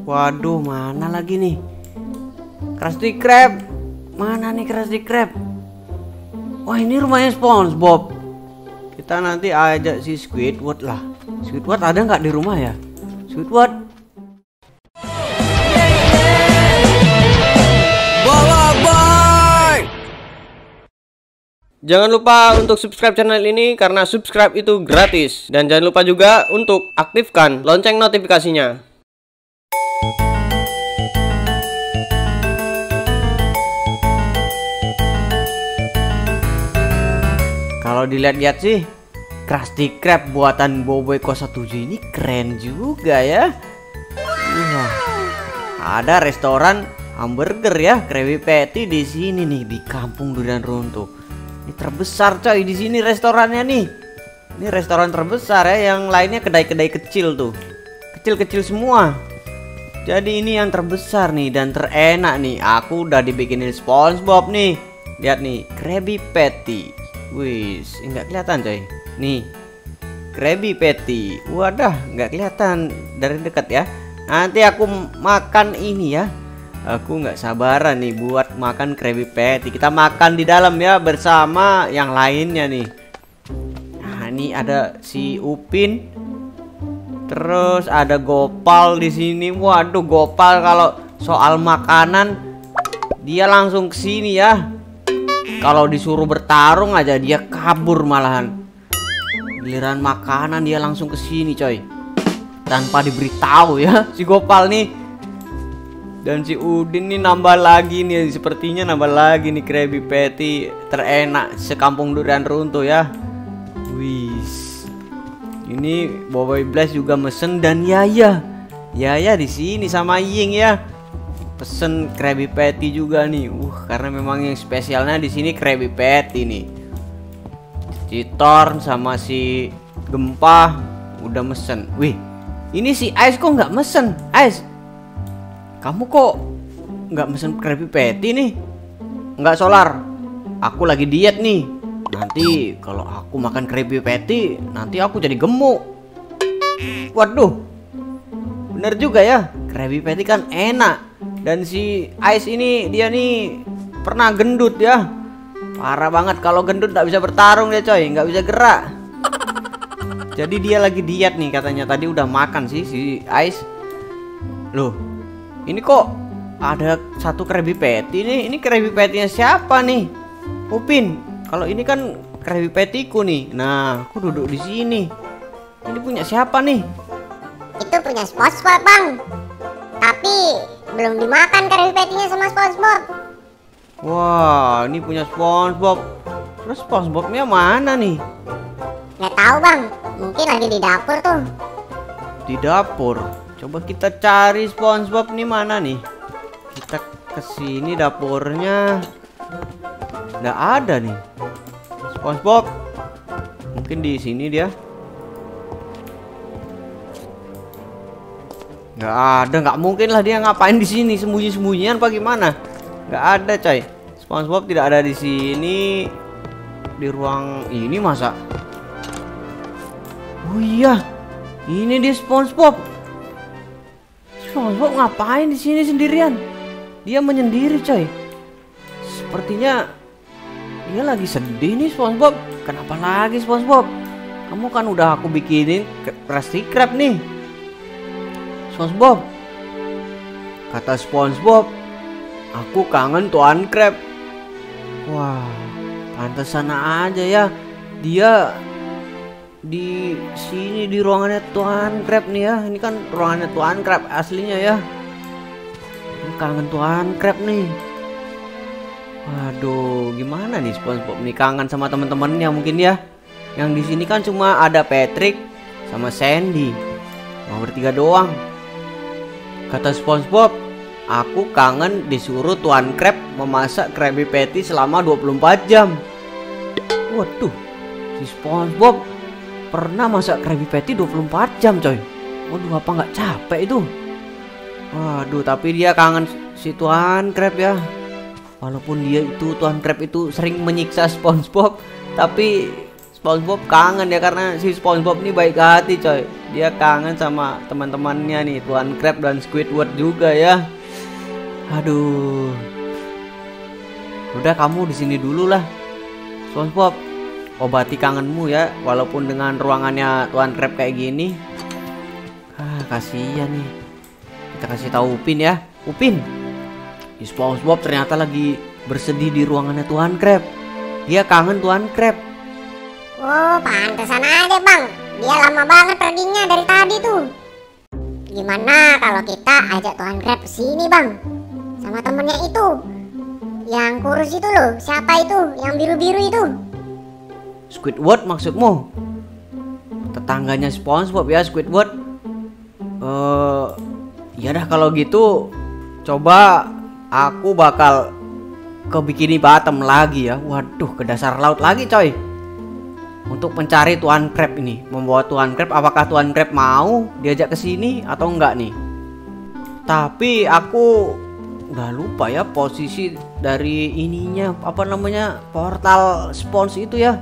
Waduh, mana lagi nih? Krusty Krab. Mana nih Krusty Krab? Wah, ini rumahnya SpongeBob. Kita nanti ajak si Squidward lah. Squidward ada nggak di rumah ya? Squidward. Jangan lupa untuk subscribe channel ini karena subscribe itu gratis. Dan jangan lupa juga untuk aktifkan lonceng notifikasinya. Kalau dilihat-lihat sih, Krusty Krab buatan Boboiboy 07 ini keren juga ya. Wah, ada restoran hamburger ya, Krabby Patty di sini nih di Kampung Durian Runtuh. Ini terbesar coy di sini restorannya nih. Ini restoran terbesar ya, yang lainnya kedai-kedai kecil tuh. Kecil-kecil semua. Jadi ini yang terbesar nih dan terenak nih. Aku udah dibikinin SpongeBob nih. Lihat nih, Krabby Patty. Wis, nggak kelihatan coy. Nih, Krabby Patty. Wadah, nggak kelihatan dari dekat ya. Nanti aku makan ini ya. Aku nggak sabaran nih buat makan Krabby Patty. Kita makan di dalam ya bersama yang lainnya nih. Nah, ini ada si Upin. Terus ada Gopal di sini. Waduh, Gopal kalau soal makanan dia langsung ke sini ya. Kalau disuruh bertarung aja dia kabur malahan. Giliran makanan dia langsung ke sini coy. Tanpa diberitahu ya si Gopal nih. Dan si Udin nih nambah lagi nih, sepertinya nambah lagi nih Krabby Patty terenak sekampung Durian Runtuh ya. Wis. Ini Boboiboy Blast juga mesen dan Yaya di sini sama Ying ya. Pesen Krabby Patty juga nih. Karena memang yang spesialnya di sini Krabby Patty nih. Citor sama si Gempa udah mesen. Wih, ini si Ice kok nggak mesen? Ice, kamu kok nggak mesen Krabby Patty nih? Nggak Solar, aku lagi diet nih. Nanti kalau aku makan Krabby Patty, nanti aku jadi gemuk. Waduh, bener juga ya. Krabby Patty kan enak. Dan si Ice ini dia nih pernah gendut ya. Parah banget, kalau gendut nggak bisa bertarung dia coy, nggak bisa gerak. Jadi dia lagi diet nih katanya. Tadi udah makan sih si Ice. Loh, ini kok ada satu Krabby Patty nih. Ini Krabby Patty-nya siapa nih? Upin. Kalau ini kan Krabby Patty-ku nih. Nah, aku duduk di sini. Ini punya siapa nih? Itu punya SpongeBob, Bang. Tapi belum dimakan Krabby Patty-nya sama SpongeBob. Wah, ini punya SpongeBob. Terus SpongeBob-nya mana nih? Nggak tahu, Bang. Mungkin lagi di dapur tuh. Di dapur. Coba kita cari SpongeBob nih, mana nih? Kita kesini dapurnya. Nggak ada nih SpongeBob. Mungkin di sini dia. Nggak ada, nggak mungkin lah dia ngapain di sini, sembunyi-sembunyian apa gimana? Nggak ada coy. SpongeBob tidak ada di sini. Di ruang ini masa? Oh iya, ini dia SpongeBob. SpongeBob ngapain di sini sendirian? Dia menyendiri coy. Sepertinya dia lagi sedih nih SpongeBob. Kenapa lagi SpongeBob? Kamu kan udah aku bikinin Krusty Krab nih. SpongeBob, kata SpongeBob, aku kangen Tuan Krab. Wah, pantesan aja ya. Dia di sini di ruangannya Tuan Krab nih ya. Ini kan ruangannya Tuan Krab aslinya ya. Ini kangen Tuan Krab nih. Waduh, gimana nih SpongeBob nih, kangen sama teman-temannya mungkin ya. Yang di sini kan cuma ada Patrick sama Sandy. Mau bertiga doang. Kata SpongeBob, aku kangen disuruh Tuan Krab memasak Krabby Patty selama 24 jam. Waduh, si SpongeBob pernah masak Krabby Patty 24 jam coy. Waduh, apa nggak capek itu? Waduh, tapi dia kangen si Tuan Krab ya. Walaupun dia itu Tuan Krab itu sering menyiksa SpongeBob, tapi SpongeBob kangen ya, karena si SpongeBob ini baik hati coy. Dia kangen sama teman-temannya nih, Tuan Crab dan Squidward juga ya. Aduh. Udah, kamu di sini dulu lah, SpongeBob. Obati kangenmu ya, walaupun dengan ruangannya Tuan Crab kayak gini. Kasihan nih. Kita kasih tahu Upin ya. Upin, SpongeBob ternyata lagi bersedih di ruangannya Tuan Crab. Dia kangen Tuan Crab. Oh, pantesan aja bang, dia lama banget perginya dari tadi tuh. Gimana kalau kita ajak Tuan Crab ke sini bang, sama temennya itu, yang kurus itu loh, siapa itu, yang biru-biru itu? Squidward maksudmu? Tetangganya SpongeBob ya, Squidward. Ya dah kalau gitu, coba aku bakal ke Bikini Bottom lagi ya. Waduh, ke dasar laut lagi coy, untuk mencari Tuan Crab ini, membawa Tuan Crab. Apakah Tuan Crab mau diajak ke sini atau enggak nih? Tapi aku nggak lupa ya posisi dari ininya, apa namanya, portal Sponge itu ya.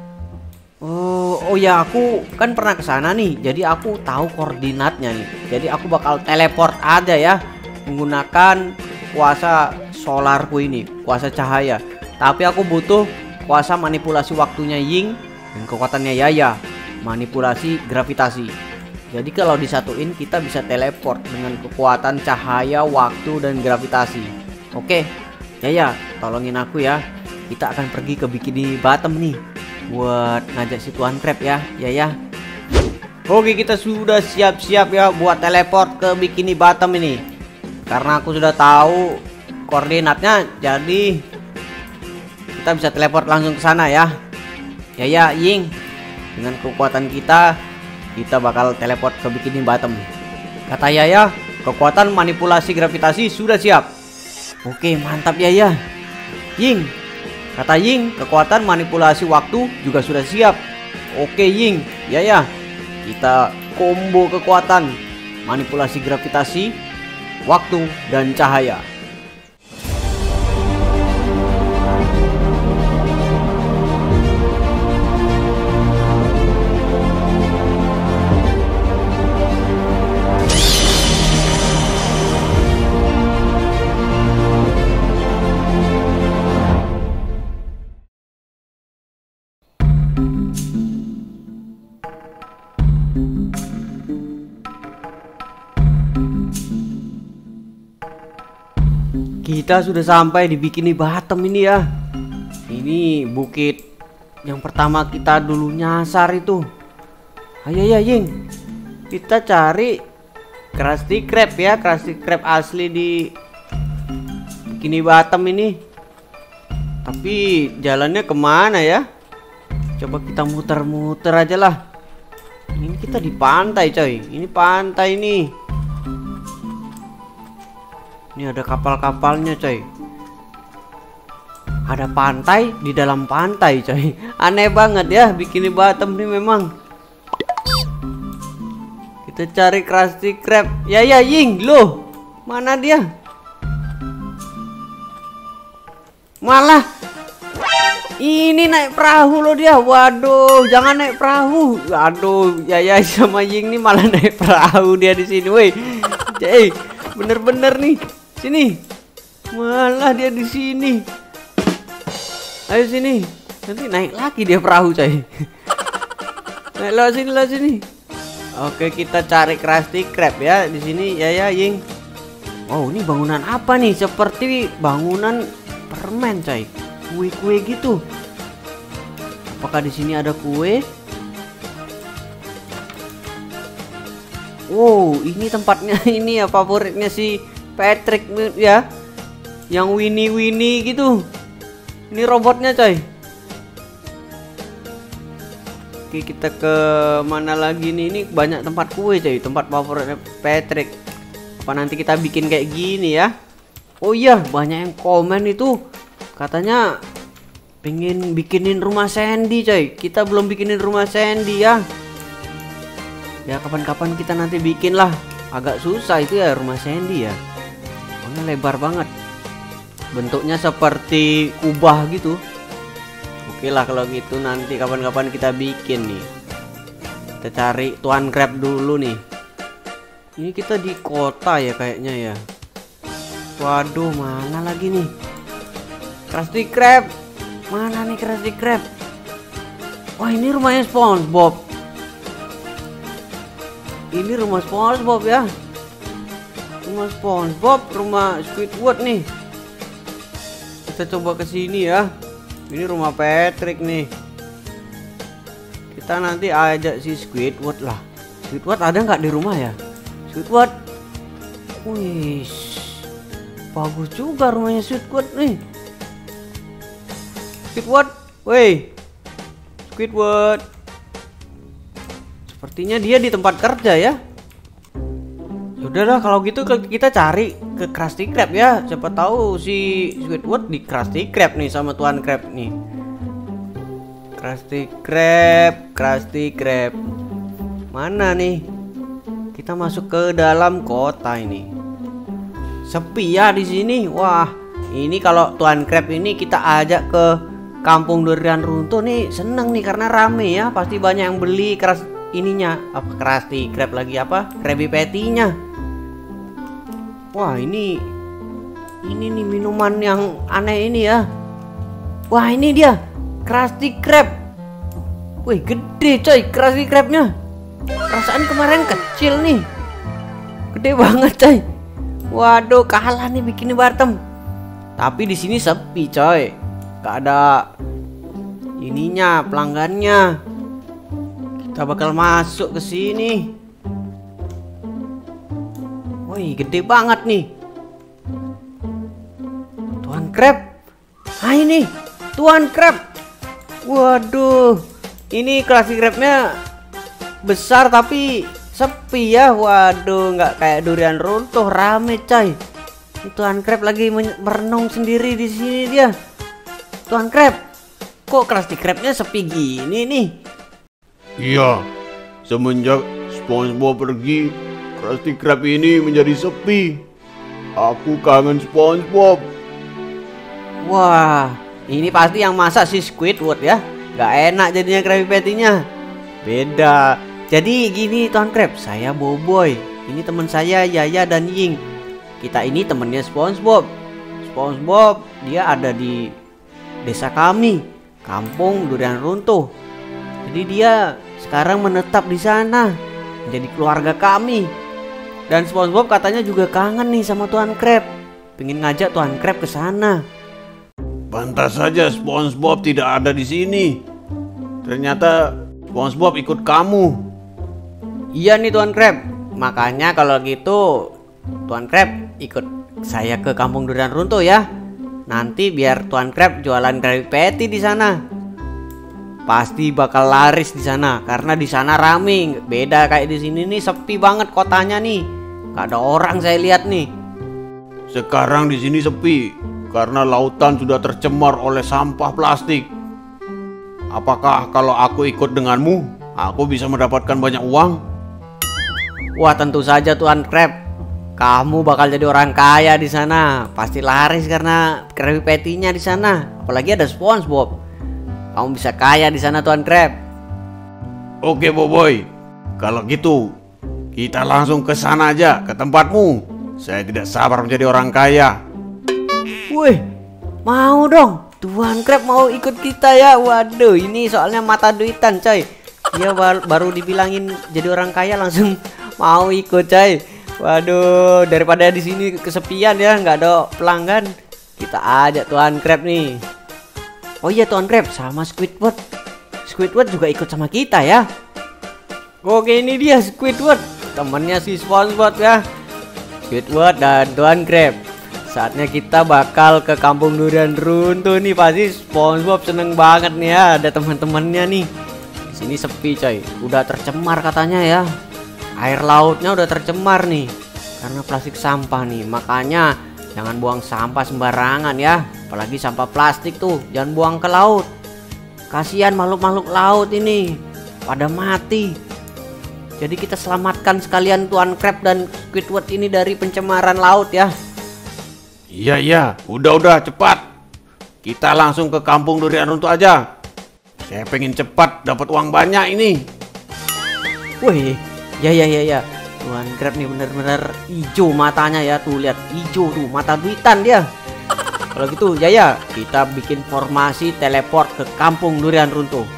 Oh ya, aku kan pernah ke sana nih, jadi aku tahu koordinatnya nih. Jadi aku bakal teleport aja ya, menggunakan kuasa solarku ini, kuasa cahaya. Tapi aku butuh kuasa manipulasi waktunya Ying dan kekuatannya Yaya, manipulasi gravitasi. Jadi kalau disatuin kita bisa teleport dengan kekuatan cahaya, waktu, dan gravitasi. Oke, Yaya, tolongin aku ya. Kita akan pergi ke Bikini Bottom nih buat ngajak si Tuan Crab ya, Yaya. Oke, kita sudah siap-siap ya buat teleport ke Bikini Bottom ini. Karena aku sudah tahu koordinatnya, jadi kita bisa teleport langsung ke sana ya. Yaya, Ying, dengan kekuatan kita bakal teleport ke Bikini Bottom. Kata Yaya, kekuatan manipulasi gravitasi sudah siap. Oke, mantap Yaya. Ying, kata Ying, kekuatan manipulasi waktu juga sudah siap. Oke Ying, Yaya, kita combo kekuatan manipulasi gravitasi, waktu, dan cahaya. Kita sudah sampai di Bikini Bottom ini ya. Ini bukit yang pertama kita dulu nyasar itu. Ayo ya Ying, kita cari Krusty Krab ya, Krusty Krab asli di Bikini Bottom ini. Tapi jalannya kemana ya? Coba kita muter-muter aja lah. Ini kita di pantai coy. Ini pantai nih. Ini ada kapal-kapalnya coy. Ada pantai di dalam pantai coy. Aneh banget ya Bikini Bottom ini memang. Kita cari Krusty Krab. Ya Ying, loh, mana dia? Malah ini naik perahu loh dia. Waduh, jangan naik perahu. Aduh, Yaya sama Ying nih malah naik perahu dia di sini, woi. Bener-bener nih. Sini. Malah dia di sini. Ayo sini. Nanti naik lagi dia perahu, coy. Naik lo sini. Oke, kita cari Krusty Krab ya di sini, Yaya, Ying. Oh, ini bangunan apa nih? Seperti bangunan permen, coy. Kue-kue gitu. Apakah di sini ada kue? Wow, ini tempatnya ini ya, favoritnya si Patrick ya, yang Winnie gitu. Ini robotnya coy. Oke, kita ke mana lagi nih? Ini banyak tempat kue coy, tempat favoritnya Patrick. Apa nanti kita bikin kayak gini ya? Oh iya, banyak yang komen itu, katanya pengen bikinin rumah Sandy coy. Kita belum bikinin rumah Sandy ya. Ya kapan-kapan kita nanti bikin lah. Agak susah itu ya rumah Sandy ya. Lebar banget, bentuknya seperti kubah gitu. Oke lah kalau gitu, nanti kapan-kapan kita bikin nih. Kita cari Tuan Crab dulu nih. Ini kita di kota ya kayaknya ya. Waduh, mana lagi nih Krusty Krab? Mana nih Krusty Krab? Wah, ini rumahnya SpongeBob. Ini rumah SpongeBob ya. Rumah SpongeBob, rumah Squidward nih. Kita coba ke sini ya. Ini rumah Patrick nih. Kita nanti ajak si Squidward lah. Squidward ada nggak di rumah ya? Squidward. Wih, bagus juga rumahnya Squidward nih. Squidward, woi, Squidward. Sepertinya dia di tempat kerja ya. Udahlah kalau gitu kita cari ke Krusty Krab ya. Siapa tahu si Squidward di Krusty Krab nih sama Tuan Crab nih. Krusty Krab, Krusty Krab. Mana nih? Kita masuk ke dalam kota ini. Sepi ya di sini. Wah, ini kalau Tuan Crab ini kita ajak ke Kampung Durian Runtuh nih, seneng nih karena rame ya. Pasti banyak yang beli Krusty Krab lagi apa? Krabby Patty-nya. Wah, ini nih minuman yang aneh ini ya. Wah, ini dia Krusty Krab. Wih, gede coy Krusty Krabnya. Perasaan kemarin kecil nih. Gede banget coy. Waduh, kalah nih bikinnya Bartem. Tapi di sini sepi coy. Gak ada ininya, pelanggannya. Kita bakal masuk ke sini. Wih, gede banget nih. Tuan Crab. Ah, ini Tuan Crab. Waduh, ini Krusty Krabnya besar tapi sepi ya. Waduh, nggak kayak Durian Runtuh, rame coy. Tuan Crab lagi merenung sendiri di sini dia. Tuan Crab, kok Krusty Krabnya sepi gini nih? Iya, semenjak SpongeBob pergi, Krusty Krab ini menjadi sepi. Aku kangen SpongeBob. Wah, ini pasti yang masak si Squidward ya. Gak enak jadinya Krabby Patty-nya. Beda. Jadi gini Tuan Crab, saya Boboy. Ini teman saya Yaya dan Ying. Kita ini temennya SpongeBob. SpongeBob dia ada di desa kami, Kampung Durian Runtuh. Jadi dia sekarang menetap di sana, menjadi keluarga kami. Dan SpongeBob katanya juga kangen nih sama Tuan Crab. Pengen ngajak Tuan Crab ke sana. Pantas saja SpongeBob tidak ada di sini. Ternyata SpongeBob ikut kamu. Iya nih Tuan Crab. Makanya kalau gitu Tuan Crab ikut saya ke Kampung Durian Runtuh ya. Nanti biar Tuan Crab jualan Krabby Patty di sana. Pasti bakal laris di sana karena di sana rame. Beda kayak di sini nih, sepi banget kotanya nih. Gak ada orang saya lihat nih. Sekarang di sini sepi karena lautan sudah tercemar oleh sampah plastik. Apakah kalau aku ikut denganmu, aku bisa mendapatkan banyak uang? Wah, tentu saja Tuan Crab. Kamu bakal jadi orang kaya di sana. Pasti laris karena Krabby Patty-nya di sana. Apalagi ada SpongeBob. Kamu bisa kaya di sana Tuan Crab. Oke Boboy, kalau gitu kita langsung ke sana aja, ke tempatmu. Saya tidak sabar menjadi orang kaya. Wih, mau dong. Tuan Crab mau ikut kita ya. Waduh, ini soalnya mata duitan coy. Dia baru dibilangin jadi orang kaya langsung mau ikut coy. Waduh, daripada di sini kesepian ya, nggak ada pelanggan. Kita ajak Tuan Crab nih. Oh iya Tuan Crab, sama Squidward. Squidward juga ikut sama kita ya. Oke, ini dia Squidward, temannya si SpongeBob ya. Squidward dan Tuan Crab. Saatnya kita bakal ke Kampung Durian Runtuh nih. Pasti SpongeBob seneng banget nih ya, ada teman-temannya nih. Di sini sepi coy, udah tercemar katanya ya. Air lautnya udah tercemar nih karena plastik sampah nih. Makanya jangan buang sampah sembarangan ya. Apalagi sampah plastik tuh jangan buang ke laut. Kasihan makhluk-makhluk laut ini pada mati. Jadi kita selamatkan sekalian Tuan Crab dan Squidward ini dari pencemaran laut ya. Iya, udah cepat. Kita langsung ke Kampung Durian Runtuh aja. Saya pengen cepat dapat uang banyak ini. Wih, ya. Tuan Crab nih bener-bener hijau matanya ya, tuh lihat hijau tuh, mata duitan dia. Kalau gitu ya, kita bikin formasi teleport ke kampung durian runtuh.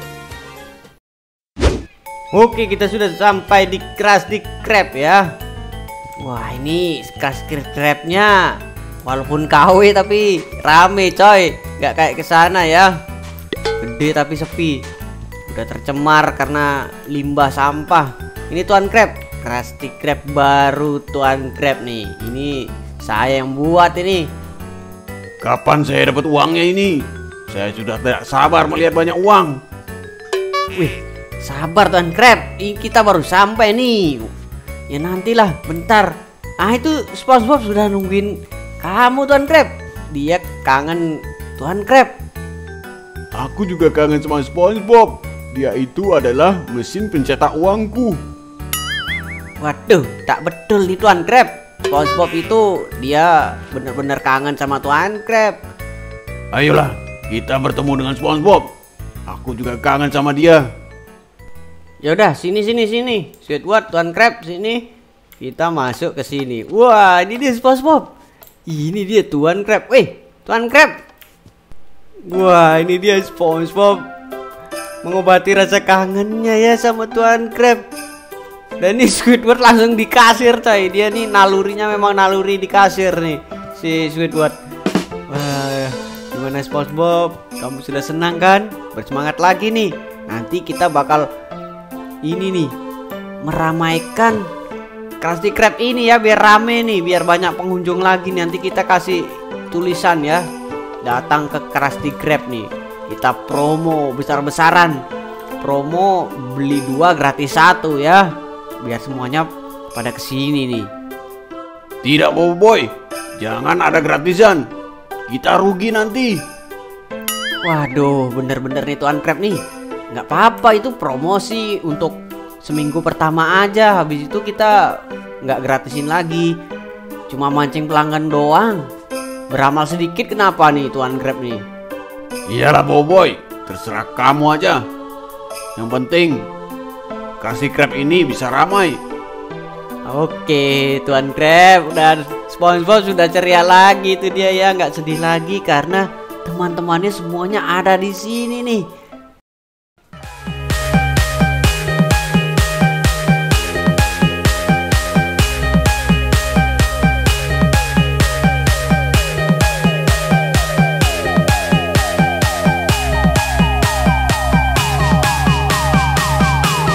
Oke, kita sudah sampai di Krusty Krab ya. Wah, ini Krusty Krabnya walaupun KW tapi rame coy, nggak kayak kesana ya. Gede tapi sepi, udah tercemar karena limbah sampah. Ini Tuan Crab, Krusty Krab baru Tuan Crab nih. Ini saya yang buat ini. Kapan saya dapat uangnya ini? Saya sudah tidak sabar melihat banyak uang. Wih, sabar Tuan Crab, ini kita baru sampai nih. Ya nantilah, bentar. Ah, itu SpongeBob sudah nungguin kamu Tuan Crab. Dia kangen Tuan Crab. Aku juga kangen sama SpongeBob. Dia itu adalah mesin pencetak uangku. Waduh, tak betul nih Tuan Crab. SpongeBob itu dia bener-bener kangen sama Tuan Crab. Ayolah, kita bertemu dengan SpongeBob. Aku juga kangen sama dia. Yaudah, sini. Squidward, Tuan Crab, sini. Kita masuk ke sini. Wah, ini dia SpongeBob. Ini dia Tuan Crab. Wih, Tuan Crab. Wah, ini dia SpongeBob mengobati rasa kangennya ya sama Tuan Crab. Dan ini Squidward langsung di kasir coy. Dia nih nalurinya memang naluri di kasir nih si Squidward. Wah, gimana SpongeBob? Kamu sudah senang kan? Bersemangat lagi nih. Nanti kita bakal ini nih meramaikan Krusty Krab ini ya, biar rame nih, biar banyak pengunjung lagi. Nanti kita kasih tulisan ya, datang ke Krusty Krab nih. Kita promo besar-besaran. Promo beli 2 gratis 1 ya. Biar semuanya pada kesini nih. Tidak Boboiboy, jangan ada gratisan. Kita rugi nanti. Waduh, bener-bener nih Tuan Crab nih. Nggak apa-apa, itu promosi untuk seminggu pertama aja. Habis itu kita nggak gratisin lagi. Cuma mancing pelanggan doang. Beramal sedikit kenapa nih Tuan Crab nih? Iyalah Boboiboy, terserah kamu aja. Yang penting Krusty Krab ini bisa ramai. Oke, Tuan Crab dan SpongeBob sudah ceria lagi itu dia ya, nggak sedih lagi karena teman-temannya semuanya ada di sini nih.